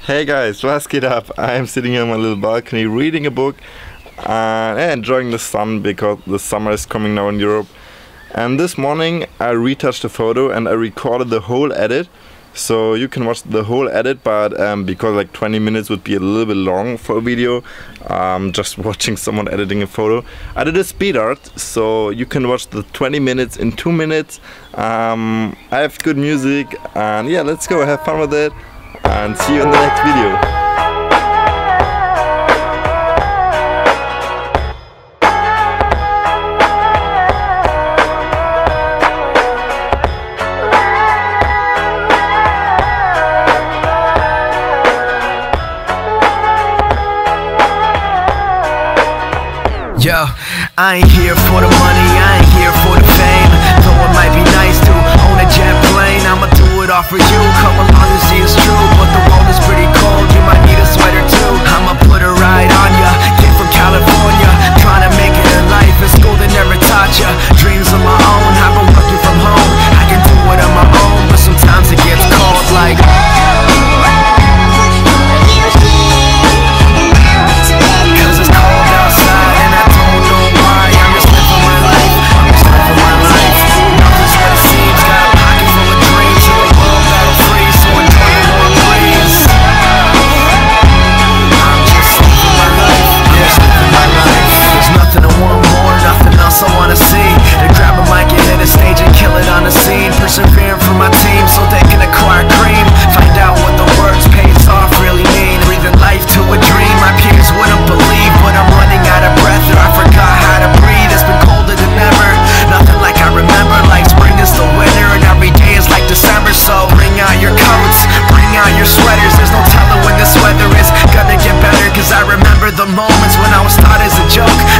Hey guys, what geht up? I'm sitting on my little balcony reading a book and enjoying the sun because the summer is coming now in Europe. And this morning I retouched a photo and I recorded the whole edit. So you can watch the whole edit, but because like 20 minutes would be a little bit long for a video, just watching someone editing a photo, I did a speed art, so you can watch the 20 minutes in 2 minutes. I have good music and yeah, let's go have fun with it and see you in the next video. Yo, I ain't here for the money, I ain't here for the fame. Though it might be nice to own a jet plane, I'ma do it all for you, come along and see it's true. But the world is pretty cold, you might need a sweater too. I'ma put a ride on ya, came from California, trying to make it in life, in school they never taught ya. Dreams of my own, I've been working from home, I can do it on my own, but sometimes it gets cold like persevering for my team so they can acquire cream. Find out what the words pays off really mean. Breathing life to a dream my peers wouldn't believe, but I'm running out of breath or I forgot how to breathe. It's been colder than ever, nothing like I remember. Like spring is the winter and every day is like December. So bring out your coats, bring out your sweaters. There's no telling when this weather is gonna get better, cause I remember the moments when I was thought as a joke.